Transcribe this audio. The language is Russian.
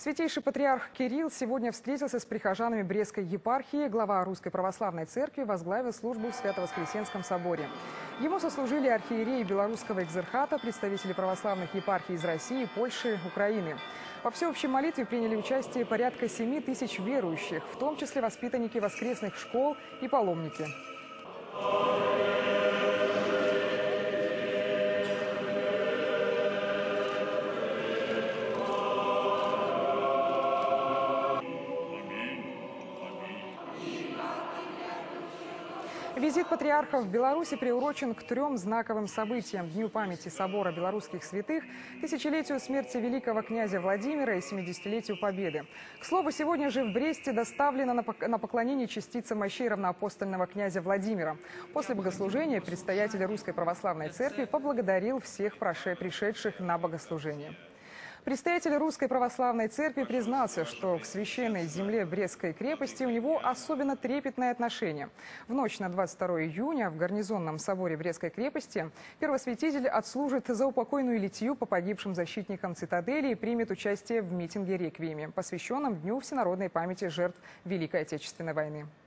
Святейший патриарх Кирилл сегодня встретился с прихожанами Брестской епархии. Глава Русской Православной Церкви возглавил службу в Свято-Воскресенском соборе. Ему сослужили архиереи Белорусского экзархата, представители православных епархий из России, Польши, Украины. Во всеобщей молитве приняли участие порядка 7 тысяч верующих, в том числе воспитанники воскресных школ и паломники. Визит патриарха в Беларуси приурочен к 3 знаковым событиям: Дню памяти Собора Белорусских Святых, тысячелетию смерти великого князя Владимира и 70-летию Победы. К слову, сегодня же в Бресте доставлена на поклонение частица мощей равноапостольного князя Владимира. После богослужения предстоятель Русской Православной Церкви поблагодарил всех пришедших на богослужение. Предстоятель Русской Православной Церкви признался, что к священной земле Брестской крепости у него особенно трепетное отношение. В ночь на 22 июня в гарнизонном соборе Брестской крепости первосвятитель отслужит заупокойную литию по погибшим защитникам цитадели и примет участие в митинге реквиеме, посвященном Дню всенародной памяти жертв Великой Отечественной войны.